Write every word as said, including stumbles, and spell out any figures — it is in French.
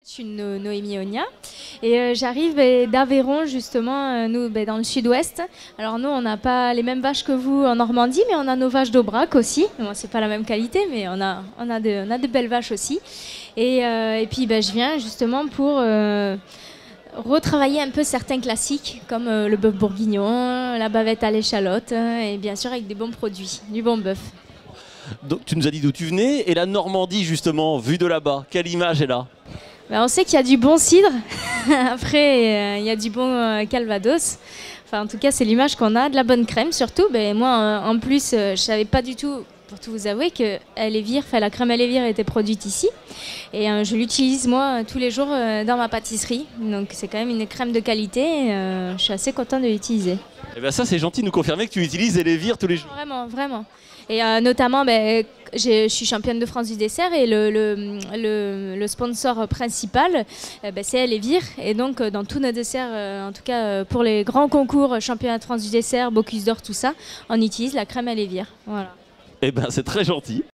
Je suis No- Noémie Ogna et euh, j'arrive ben, d'Aveyron justement, euh, nous ben, dans le sud-ouest. Alors nous on n'a pas les mêmes vaches que vous en Normandie, mais on a nos vaches d'Aubrac aussi. Bon, c'est pas la même qualité, mais on a, on a, de, on a de belles vaches aussi. Et, euh, et puis ben, je viens justement pour euh, retravailler un peu certains classiques comme euh, le bœuf bourguignon, la bavette à l'échalote euh, et bien sûr avec des bons produits, du bon bœuf. Donc tu nous as dit d'où tu venais et la Normandie justement, vue de là-bas, quelle image est là? Ben, on sait qu'il y a du bon cidre, après euh, il y a du bon euh, calvados. Enfin, en tout cas, c'est l'image qu'on a, de la bonne crème surtout. Ben, moi, euh, en plus, euh, je savais pas du tout, pour tout vous avouer, que Elévir, enfin, la crème Elévir était produite ici. Et euh, je l'utilise moi tous les jours euh, dans ma pâtisserie. Donc c'est quand même une crème de qualité. Et, euh, je suis assez contente de l'utiliser. Eh bien ça c'est gentil de nous confirmer que tu utilises Elévir tous les jours. Vraiment, vraiment. Et euh, notamment, ben, je suis championne de France du dessert et le, le, le, le sponsor principal, euh, ben, c'est Elévir. Et donc, euh, dans tous nos desserts, euh, en tout cas euh, pour les grands concours, championnat de France du dessert, Bocuse d'Or, tout ça, on utilise la crème Elévir. Voilà. Eh bien c'est très gentil.